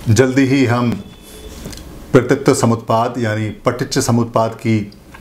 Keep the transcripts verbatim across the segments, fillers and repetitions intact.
जल्दी ही हम प्रत्यक्ष समुत्पाद यानी पटिच्च समुत्पाद की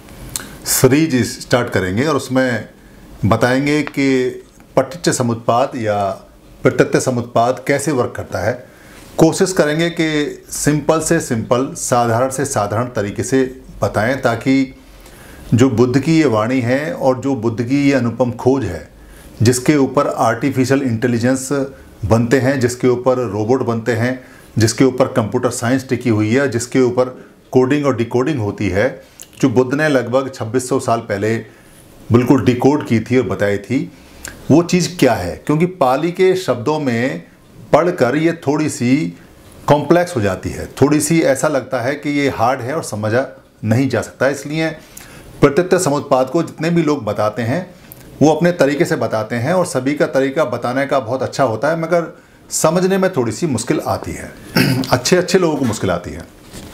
सीरीज स्टार्ट करेंगे और उसमें बताएंगे कि पटिच्च समुत्पाद या प्रत्यक्ष समुत्पाद कैसे वर्क करता है। कोशिश करेंगे कि सिंपल से सिंपल, साधारण से साधारण तरीके से बताएं, ताकि जो बुद्ध की ये वाणी है और जो बुद्ध की ये अनुपम खोज है, जिसके ऊपर आर्टिफिशियल इंटेलिजेंस बनते हैं, जिसके ऊपर रोबोट बनते हैं, जिसके ऊपर कंप्यूटर साइंस टिकी हुई है, जिसके ऊपर कोडिंग और डिकोडिंग होती है, जो बुद्ध ने लगभग छब्बीस सौ साल पहले बिल्कुल डिकोड की थी और बताई थी, वो चीज़ क्या है। क्योंकि पाली के शब्दों में पढ़कर ये थोड़ी सी कॉम्प्लेक्स हो जाती है, थोड़ी सी ऐसा लगता है कि ये हार्ड है और समझा नहीं जा सकता। इसलिए प्रत्यक्ष समुत्पाद को जितने भी लोग बताते हैं वो अपने तरीके से बताते हैं और सभी का तरीका बताने का बहुत अच्छा होता है, मगर समझने में थोड़ी सी मुश्किल आती है। अच्छे अच्छे लोगों को मुश्किल आती है।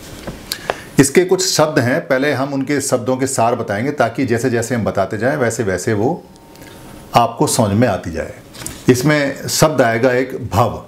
इसके कुछ शब्द हैं, पहले हम उनके शब्दों के सार बताएंगे, ताकि जैसे जैसे हम बताते जाएं वैसे वैसे वो आपको समझ में आती जाए। इसमें शब्द आएगा एक भव।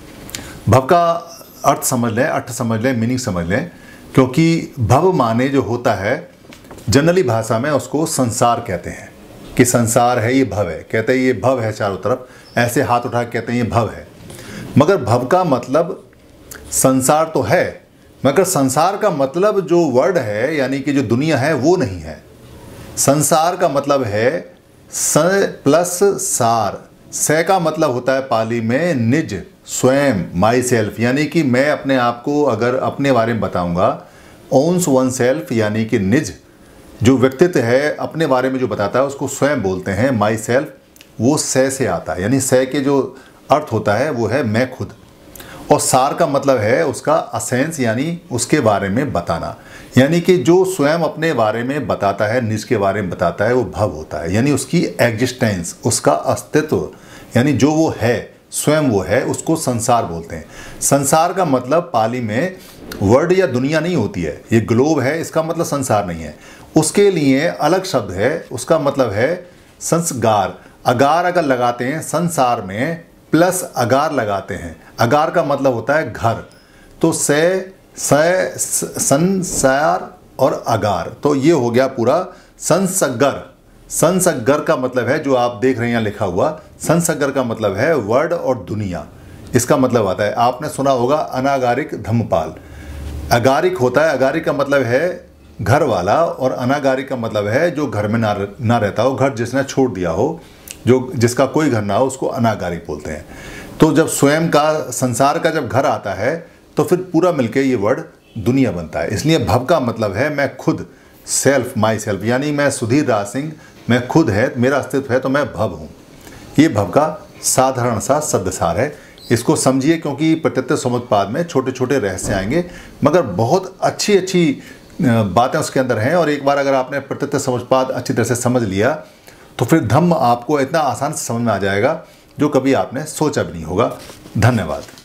भव का अर्थ समझ लें, अर्थ समझ लें, मीनिंग समझ लें, क्योंकि भव माने जो होता है जनरली भाषा में उसको संसार कहते हैं कि संसार है, ये भव है। कहते हैं ये भव है चारों तरफ, ऐसे हाथ उठा के कहते हैं ये भव है। मगर भव का मतलब संसार तो है, मगर संसार का मतलब जो वर्ड है यानी कि जो दुनिया है वो नहीं है। संसार का मतलब है स प्लस सार। स का मतलब होता है पाली में निज, स्वयं, माई सेल्फ, यानी कि मैं अपने आप को अगर अपने बारे में बताऊंगा, ओन्स वन सेल्फ यानी कि निज जो व्यक्तित्व है अपने बारे में जो बताता है उसको स्वयं बोलते हैं, माई सेल्फ। वो स से आता है, यानी स के जो अर्थ होता है वो है मैं खुद। और सार का मतलब है उसका असेंस यानी उसके बारे में बताना, यानी कि जो स्वयं अपने बारे में बताता है, निज के बारे में बताता है, वो भव होता है। यानी उसकी एग्जिस्टेंस, उसका अस्तित्व, यानी जो वो है, स्वयं वो है, उसको संसार बोलते हैं। संसार का मतलब पाली में वर्ड या दुनिया नहीं होती है, ये ग्लोब है, इसका मतलब संसार नहीं है। उसके लिए अलग शब्द है, उसका मतलब है संस्कार। अगार अगर लगाते हैं संसार में प्लस अगार लगाते हैं, अगार का मतलब होता है घर। तो से, से संसार और अगार, तो ये हो गया पूरा संसगर। संसगर का मतलब है जो आप देख रहे हैं यहाँ लिखा हुआ, संसगर का मतलब है वर्ड और दुनिया, इसका मतलब आता है। आपने सुना होगा अनागारिक धम्मपाल। अगारिक होता है, अगारिक का मतलब है घर वाला, और अनागारिक का मतलब है जो घर में ना ना रहता हो, घर जिसने छोड़ दिया हो, जो जिसका कोई घर ना हो, उसको अनागारिक बोलते हैं। तो जब स्वयं का, संसार का जब घर आता है तो फिर पूरा मिलके ये वर्ड दुनिया बनता है। इसलिए भव का मतलब है मैं खुद, सेल्फ, माई सेल्फ, यानी मैं सुधीर राज सिंह, मैं खुद है, मेरा अस्तित्व है, तो मैं भव हूँ। ये भव का साधारण सा शब्दसार है। इसको समझिए, क्योंकि प्रत्यक्ष समुत्पाद में छोटे छोटे रहस्य आएंगे, मगर बहुत अच्छी अच्छी बातें उसके अंदर हैं। और एक बार अगर आपने प्रत्यक्ष समुत्पाद अच्छी तरह से समझ लिया तो फिर धम्म आपको इतना आसान से समझ में आ जाएगा जो कभी आपने सोचा भी नहीं होगा। धन्यवाद।